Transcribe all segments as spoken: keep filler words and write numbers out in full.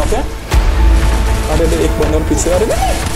Knock है। अरे एक बंदा और पीछे। अरे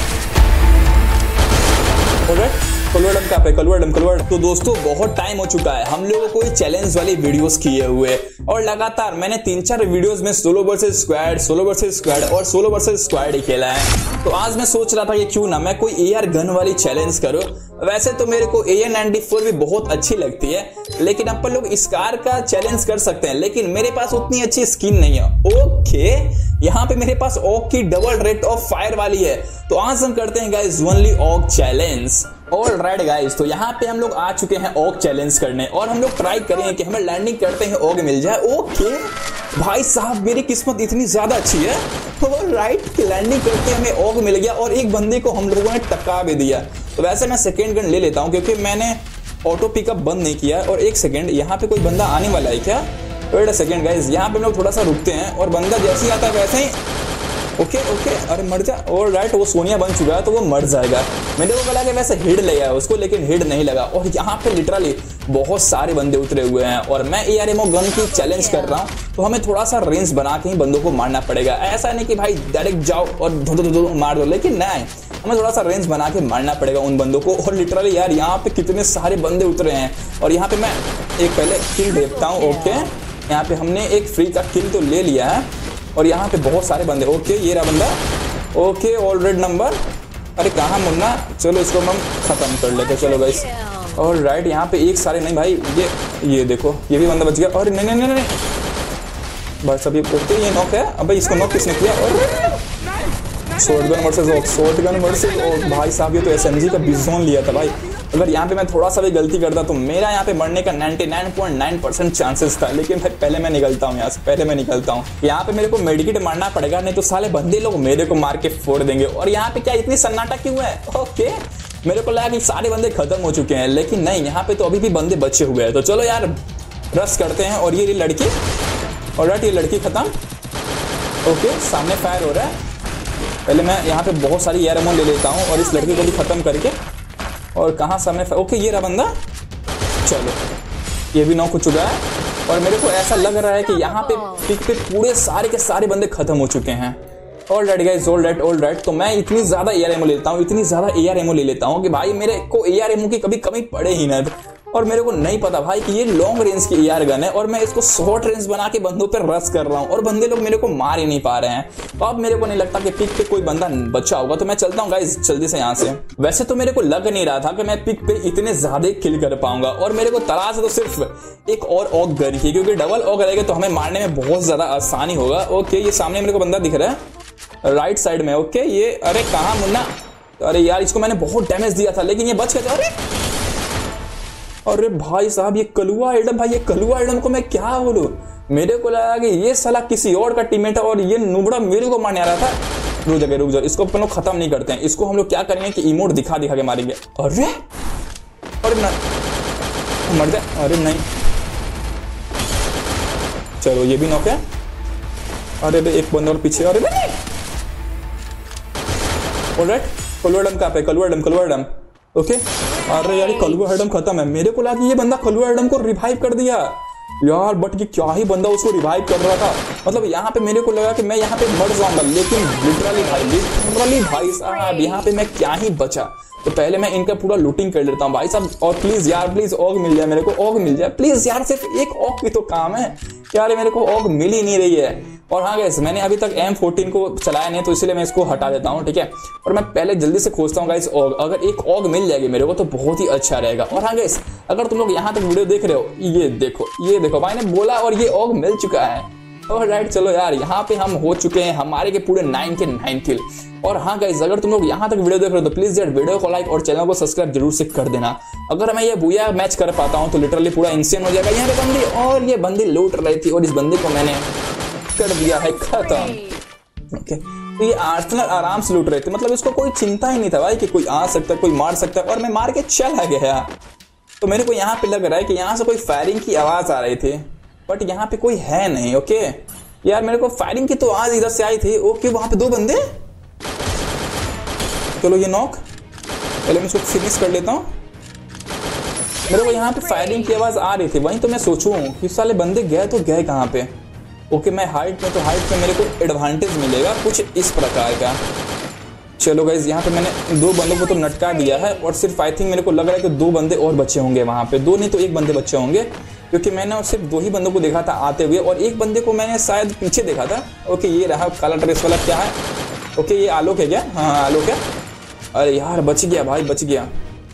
कलवर्डम कहाँ पे? कलवर्डम कलवर्ड। तो दोस्तों बहुत टाइम हो चुका है हम लोगों को कोई चैलेंज वाली वीडियोस किए हुए, और लगातार मैंने तीन चार वीडियोस में solo versus squad, solo versus squad और सोलो वर्सेस स्क्वाड ही खेला है। तो आज मैं सोच रहा था कि क्यों ना मैं कोई एआर गन वाली चैलेंज करूं। वैसे तो मेरे को ए आर नाइंटी फोर भी बहुत अच्छी लगती है, लेकिन अपन लोग स्कार का चैलेंज कर सकते हैं, लेकिन मेरे पास उतनी अच्छी स्किन नहीं है। ओके, यहाँ पे मेरे पास ऑग की डबल रेट ऑफ फायर वाली है, तो आज हम करते हैं guys only AUG challenge. All right guys, तो यहाँ पे हम लोग आ चुके हैं ऑग चैलेंज करने, और हम लोग ट्राई करेंगे कि हमें लैंडिंग करते हैं ऑग मिल जाए। ओके भाई साहब, मेरी किस्मत इतनी ज्यादा अच्छी है। ऑल राइट, लैंडिंग करते हमें ऑग मिल गया, और एक बंदे को हम लोगों ने टक्का भी दिया। तो वैसे मैं सेकेंड गन ले लेता हूँ, क्योंकि मैंने ऑटो पिकअप बंद नहीं किया। और एक सेकेंड, यहाँ पे कोई बंदा आने वाला है क्या? वेट अ सेकेंड गाइस, यहाँ पे हम लोग थोड़ा सा रुकते हैं, और बंदा जैसे ही आता है वैसे ही ओके ओके अरे मर जा। और राइट, वो सोनिया बन चुका है तो वो मर जाएगा। मैंने वो बोला कि वैसे हिड ले आया उसको, लेकिन हिड नहीं लगा। और यहाँ पे लिटरली बहुत सारे बंदे उतरे हुए हैं, और मैं A R M O gun की चैलेंज कर रहा हूँ, तो हमें थोड़ा सा रेंज बना के ही बंदों को मारना पड़ेगा। ऐसा नहीं कि भाई डायरेक्ट जाओ और धो धो धो मार दो, लेकिन नहीं, हमें थोड़ा सा रेंज बना के मारना पड़ेगा उन बंदों को। और लिटरली यार यहाँ पे कितने सारे बंदे उतरे हैं, और यहाँ पे मैं एक पहले किल देखता हूँ। ओके, यहाँ पे हमने एक फ्री का किल तो ले लिया है, और यहाँ पे बहुत सारे बंदे। ओके, ये रहा बंदा। Okay, already number. अरे कहाँ मुन्ना, चलो इसको हम खत्म कर लेते। चलो गाइस, और राइट, यहाँ पे एक सारे नहीं भाई, ये ये देखो, ये भी बंदा बच गया। और नहीं नहीं नहीं नहीं बस अभी ओके, ये नॉक है। अब इसको नॉक किसने किया? और shotgun versus AUG, shotgun versus AUG. भाई साहब, ये तो एस एम जी का बिजोन लिया था भाई। अगर यहाँ पे मैं थोड़ा सा भी गलती करता तो मेरा यहाँ पे मरने का निन्यानवे पॉइंट नौ परसेंट चांसेस था, लेकिन भाई पहले मैं निकलता हूँ यहाँ से, पहले मैं निकलता हूँ। यहाँ पे मेरे को मेडिकेट मारना पड़ेगा, नहीं तो साले बंदे लोग मेरे को मार के फोड़ देंगे। और यहाँ पे क्या इतनी सन्नाटा क्यों है? ओके, मेरे को लगा कि सारे बंदे खत्म हो चुके हैं, लेकिन नहीं, यहाँ पे तो अभी भी बंदे बचे हुए हैं। तो चलो यार रश करते हैं। और ये लड़की, और राइट, ये लड़की खत्म। ओके, सामने फायर हो रहा है। पहले मैं यहाँ पे बहुत सारी एयर एमो ले लेता हूँ, और इस लड़की को भी खत्म करके। और कहाँ सामने? ओके, ये रहा बंदा। चलो, ये भी नॉक हो चुका है, और मेरे को ऐसा लग रहा है कि यहाँ पे पिक पे पूरे सारे के सारे बंदे खत्म हो चुके हैं। All right guys, all right all right. तो मैं इतनी ज्यादा ए आर एमओ लेता हूँ, इतनी ज्यादा ए आर एमओ ले लेता हूँ कि भाई मेरे को ए आर एमओ की कभी कमी पड़े ही ना। और मेरे को नहीं पता भाई कि ये लॉन्ग रेंज की ए आर गन है, और मैं इसको शॉर्ट रेंज बना के बंदों पर रश कर रहा हूँ, और बंदे लोग मेरे को मार ही नहीं पा रहे हैं। तो अब मेरे को नहीं लगता कि पिक पे कोई बंदा बचा होगा, तो मैं चलता हूँ गाइस जल्दी से यहाँ से। वैसे तो मेरे को लग नहीं रहा था कि मैं पिक पे इतने ज्यादा किल कर पाऊंगा, और मेरे को तलाश है तो सिर्फ एक और ऑग गन की, क्योंकि डबल ऑग रहेगा तो हमें मारने में बहुत ज्यादा आसानी होगा। ओके, ये सामने मेरे को बंदा दिख रहा है राइट साइड में। ओके, ये अरे कहाँ मुन्ना? अरे यार, इसको मैंने बहुत डैमेज दिया था, लेकिन ये बच गया। अरे अरे भाई साहब, ये कलुआ एडम, भाई ये कलुआ एडम को मैं क्या बोलूं? मेरे को लगा कि ये साला किसी और का टीममेट है, और ये नुबड़ा मेरे को मारने आ रहा था। रुक जाओ रुक जाओ, इसको अपन लोग खत्म नहीं करते हैं। इसको हम लोग क्या करेंगे कि इमोट दिखा दिखा के मारेंगे। अरे अरे नहीं, मर जाए। अरे नहीं, चलो ये भी नॉक है। अरे एक बंदा और पीछे। अरे नहीं, ऑलराइट, कलवर्डम कहाँ पे? कलवर्डम कलवर्डम। ओके, अरे यार कलुआ हरडम खत्म है। मेरे को लगा कि ये बंदा कलुआ हरडम को रिवाइव कर दिया यार, बट ये क्या ही बंदा उसको रिवाइव कर रहा था। मतलब यहाँ पे मेरे को लगा कि मैं यहाँ पे मर जाऊंगा, लेकिन लिटरली भाई लिटरली भाई साहब यहाँ पे मैं क्या ही बचा। तो पहले मैं इनका पूरा लूटिंग कर लेता हूँ भाई साहब। और प्लीज यार, प्लीज ऑग मिल जाए मेरे को, ऑग मिल जाए प्लीज यार। सिर्फ एक ऑग की तो काम है यार, मेरे को ऑग मिल ही नहीं रही है। और हाँ गाइस, मैंने अभी तक एम फोर्टीन को चलाया नहीं, तो इसलिए मैं इसको हटा देता हूँ, ठीक है। और मैं पहले जल्दी से खोजता हूँ गाइस ऑग। अगर एक ऑग मिल जाएगी मेरे को तो बहुत ही अच्छा रहेगा। और हाँ गाइस, अगर तुम लोग यहाँ तक वीडियो देख रहे हो, ये देखो ये देखो भाई ने बोला, और ये ऑग मिल चुका है। और राइट, चलो यार यहाँ पे हम हो चुके हैं हमारे के पूरे नाइन के नाइन किल। और हाँ गाइस, अगर तुम लोग यहाँ तक वीडियो देख रहे हो तो प्लीज यार वीडियो को लाइक और चैनल को सब्सक्राइब जरूर से कर देना। अगर मैं ये बुया मैच कर पाता हूँ तो लिटरली पूरा इंसेन हो जाएगा। यहाँ पे बंदी, और ये बंदी लूट रही थी, और इस बंदी को मैंने कर दिया है खत्म। ओके, तो ये आर्सेनल आराम से लूट रहे थे, मतलब इसको कोई चिंता ही नहीं था भाई कि कोई आ सकता है, कोई मार सकता है। और मैं मार के चला गया। तो मेरे को यहाँ पे लग रहा है कि यहाँ से कोई फायरिंग की आवाज आ रही थी, बट यहाँ पे कोई है नहीं। ओके यार, मेरे को फायरिंग की तो आवाज इधर से आई थी। ओके, वहां पे दो बंदे। चलो ये नॉक, पहले मैं इसको फिनिश कर लेता हूँ। मेरे को यहाँ पे फायरिंग की आवाज आ रही थी, वहीं तो मैं सोचूं कि साले बंदे गए तो गए कहाँ पे। ओके मैं हाइट में, तो हाइट में मेरे को एडवांटेज मिलेगा कुछ इस प्रकार का। चलो गाइज यहाँ पे मैंने दो बंदों को तो नटका दिया है और सिर्फ आई थिंक मेरे को लग रहा है कि दो बंदे और बचे होंगे वहाँ पे, दो नहीं तो एक बंदे बचे होंगे, क्योंकि मैंने सिर्फ दो ही बंदों को देखा था आते हुए और एक बंदे को मैंने शायद पीछे देखा था। ओके ये रहा काला ड्रेस वाला, क्या है? ओके ये आलोक है क्या? हाँ आलोक है। अरे यार बच गया भाई, बच गया।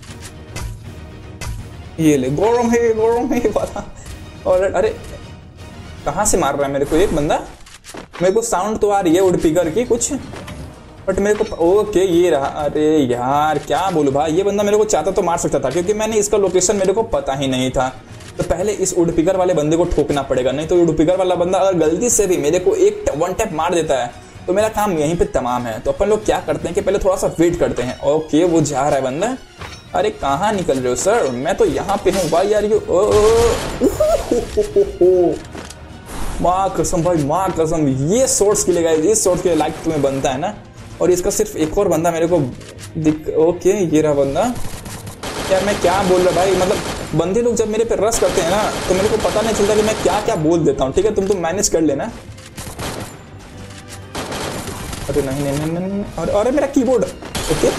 ये ले गौरम है, गौरम है वाला। और अरे कहाँ से मार रहा है मेरे को एक बंदा? मेरे को साउंड तो आ रही है वुड पिकर की कुछ, बट मेरे को ओके ये रहा। अरे यार क्या बोलूं भाई, ये बंदा मेरे को चाहता तो मार सकता था, क्योंकि मैंने इसका लोकेशन मेरे को पता ही नहीं था। तो पहले इस वुड पिकर वाले बंदे को ठोकना पड़ेगा, नहीं तो वुड पिकर वाला बंदा अगर गलती से भी मेरे को एक वन टैप मार देता है तो मेरा काम यहीं पे तमाम है। तो अपन लोग क्या करते हैं कि पहले थोड़ा सा वेट करते हैं। ओके वो जा रहा है बंदा। अरे कहाँ निकल रहे हो सर? मैं तो यहाँ पे हूँ भाई यार। यू माँ कसम भाई, माँ कसम, ये सोर्स के लिए इस सोर्स के लाइक तुम्हें बनता है ना। और इसका सिर्फ एक और बंदा मेरे को दिख। ओके ये रहा बंदा। यार मैं क्या बोल रहा भाई, मतलब बंदे लोग जब मेरे पे रश करते हैं ना तो मेरे को पता नहीं चलता कि मैं क्या क्या बोल देता हूँ। ठीक है तुम तो मैनेज कर लेना। अरे नहीं नहीं नहीं नहीं, अरे अरे मेरा कीबोर्ड। ओके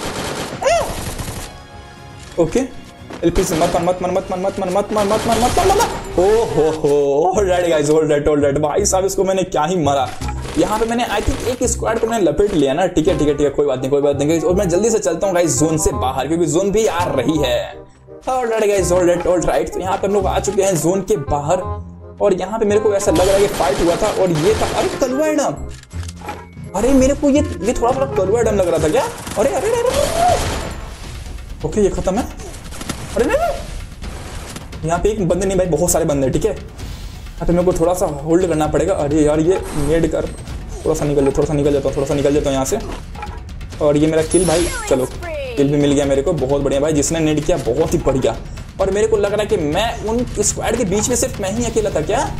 ओके एलपी से मत मत मत मत मत मत मत मत मत मत मत मत ओ हो हो ऑलराइट गाइस, ऑलराइट ऑलराइट भाई साहब, इसको मैंने क्या ही मारा। यहाँ पे मैंने आई थिंक एक स्क्वाड को मैंने लपेट लिया ना। ठीक है ठीक है ठीक है, कोई बात नहीं कोई बात नहीं। और मैं जल्दी से चलता हूँ गाइस जोन से बाहर, क्योंकि जोन भी आ रही है। Alright guys, alright alright. तो यहाँ पे हम लोग आ चुके हैं जोन के बाहर और यहाँ पे मेरे को ऐसा लग रहा है कि फाइट हुआ था और ये था। अरे कलवा एडम, अरे मेरे को ये ये थोड़ा थोड़ा कलवा एडम लग रहा था क्या? अरे अरे अरे ओके ये खत्म है। अरे नहीं यहाँ पे एक बंदे नहीं भाई, बहुत सारे बंदे। ठीक है तो मेरे को थोड़ा सा होल्ड करना पड़ेगा। अरे यार ये मेड कर, थोड़ा सा निकल थोड़ा सा निकल जाता हूँ थोड़ा सा निकल जाता हूँ यहाँ से। और ये मेरा किल भाई, चलो किल भी मिल गया मेरे को, बहुत बढ़िया भाई। जिसने नेड किया बहुत ही बढ़िया। और मेरे को लग रहा है कि मैं उन स्क्वाड के बीच में सिर्फ मैं ही अकेला था क्या?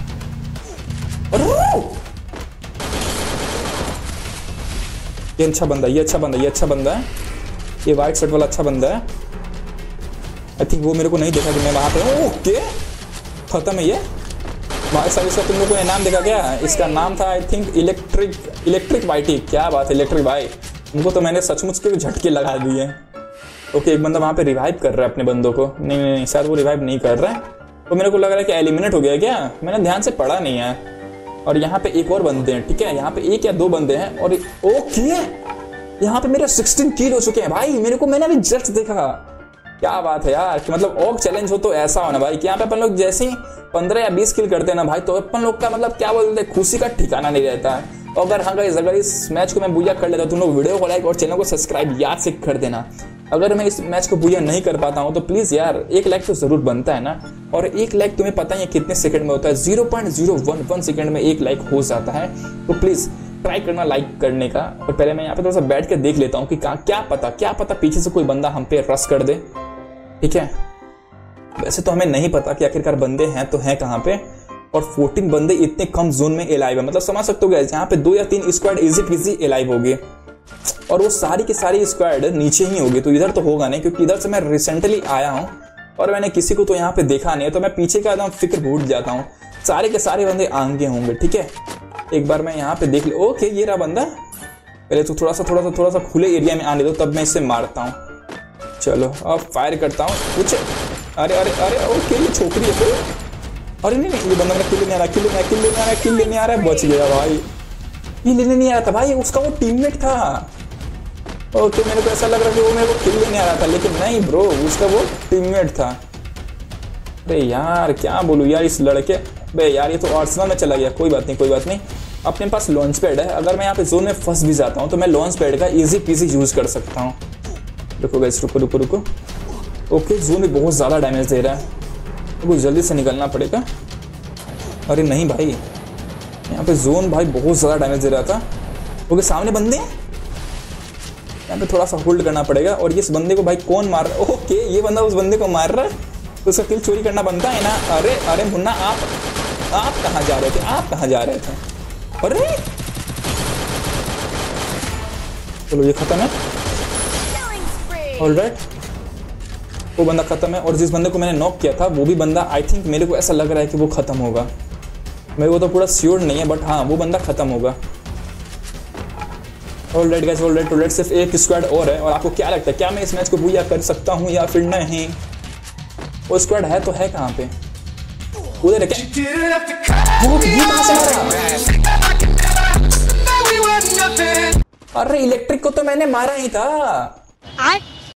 ये अच्छा बंदा, ये अच्छा बंदा, ये अच्छा बंदा है। ये व्हाइट शर्ट वाला अच्छा बंदा है। आई थिंक वो मेरे को नहीं देखा कि मैं वहां पे हूँ। ओके खत्म है ये भाई साहब। इसका तुम लोगों ने नाम देखा क्या? इसका नाम था आई थिंक इलेक्ट्रिक इलेक्ट्रिक वाइटी। क्या बात है इलेक्ट्रिक भाई, उनको तो मैंने सचमुच के झटके लगा दिए। ओके एक बंदा वहां पे रिवाइव कर रहा है अपने बंदों को। नहीं नहीं नहीं शायद वो रिवाइव नहीं कर रहा है, तो मेरे को लग रहा है कि एलिमिनेट हो गया क्या? मैंने ध्यान से पढ़ा नहीं है। और यहाँ पे एक और बंदे हैं। ठीक है यहाँ पे एक या दो बंदे हैं। और ओके यहाँ पे मेरे सोलह किल हो चुके हैं भाई। मेरे को मैंने अभी जस्ट देखा। क्या बात है यार, कि मतलब ऑग चैलेंज हो तो ऐसा होना भाई कि यहाँ पे अपन लोग जैसे ही पंद्रह या बीस किल करते हैं ना भाई, तो अपन लोग का मतलब क्या बोलते हैं, खुशी का ठिकाना नहीं रहता है। और अगर हाँ गाइस, अगर इस मैच को मैं बुया कर लेता हूँ, तुम लोग वीडियो को लाइक और चैनल को सब्सक्राइब याद से कर देना। अगर मैं इस मैच को बुया नहीं कर पाता हूँ तो प्लीज यार एक लाइक तो जरूर बनता है ना। और एक लाइक तुम्हें पता ही है कितने सेकंड में होता है? Zero point zero one one second में एक लाइक हो जाता है। तो प्लीज ट्राई करना लाइक करने का। और पहले मैं यहाँ पे थोड़ा सा बैठ के देख लेता हूँ कि क्या पता क्या पता पीछे से कोई बंदा हम पे रश कर दे। ठीक है वैसे तो हमें नहीं पता कि आखिरकार बंदे हैं तो हैं कहाँ पे। और चौदह बंदे इतने कम जोन में एलाइव है, मतलब समझ सकते हो गाइस, यहाँ पे दो या तीन स्क्वाड इजी पीजी एलाइव होगी और वो सारी की सारी स्क्वाड नीचे ही होगी। तो इधर तो होगा नहीं, क्योंकि इधर से मैं रिसेंटली आया हूँ और मैंने किसी को तो यहाँ पे देखा नहीं है। तो मैं पीछे का एकदम फिक्र भूल जाता हूँ। सारे के सारे बंदे आगे होंगे। ठीक है एक बार मैं यहाँ पे देख ले। ओके ये रहा बंदा। पहले तो थोड़ा सा थोड़ा सा थोड़ा सा खुले एरिया में आने दो, तब मैं इससे मारता हूँ। चलो अब फायर करता हूँ कुछ। अरे अरे अरे ओके ये छोकरी है फिर। अरे नहीं नहीं ये बंदा मेरा किल लेने आ रहा किल लेने किल लेने आ रहा किल लेने आ रहा है। बच गया भाई, ये लेने नहीं आ रहा था भाई, उसका वो टीममेट था। ओके मेरे को ऐसा लग रहा है कि वो मेरे को किल लेने आ रहा था, लेकिन नहीं ब्रो उसका वो टीममेट था। अरे यार क्या बोलूँ यार इस लड़के। बे यार ये तो आर्सेनल में चला गया। कोई बात नहीं कोई बात नहीं, अपने पास लॉन्च पैड है। अगर मैं यहाँ पे जोन में फंस भी जाता हूँ तो मैं लॉन्च पैड का इजी पीजी यूज कर सकता हूँ। रुको गाइस रुको रुको रुको। ओके जोन में बहुत ज़्यादा डैमेज दे रहा है, तो जल्दी से निकलना पड़ेगा। अरे नहीं भाई यहाँ पे जोन भाई बहुत ज़्यादा डैमेज दे रहा था। ओके सामने बंदे यहाँ पे थोड़ा सा होल्ड करना पड़ेगा। और इस बंदे को भाई कौन मार रहा है? ओके ये बंदा उस बंदे को मार रहा है, तो उसका किल चोरी करना बनता है ना। अरे अरे मुन्ना आप आप कहाँ जा रहे थे? आप कहाँ जा रहे थे? अरे चलो ये खत्म है। ऑलराइट वो बंदा खत्म है। और जिस बंदे को मैंने नॉक किया था वो भी बंदा आई थिंक मेरे को ऐसा लग रहा है कि वो खत्म होगा। मेरे को तो पूरा श्योर नहीं है, बट हाँ वो बंदा खत्म होगा। ऑलराइट गाइस, ऑलराइट ऑलराइट, सिर्फ एक स्क्वाड और है। और आपको क्या लगता है, क्या मैं इस मैच को बूया कर सकता हूँ या फिर नहीं? वो स्क्वाड है तो है कहाँ पे? उधर है क्या? वो ये कहाँ से मारा? अरे इलेक्ट्रिक को तो मैंने मारा ही था।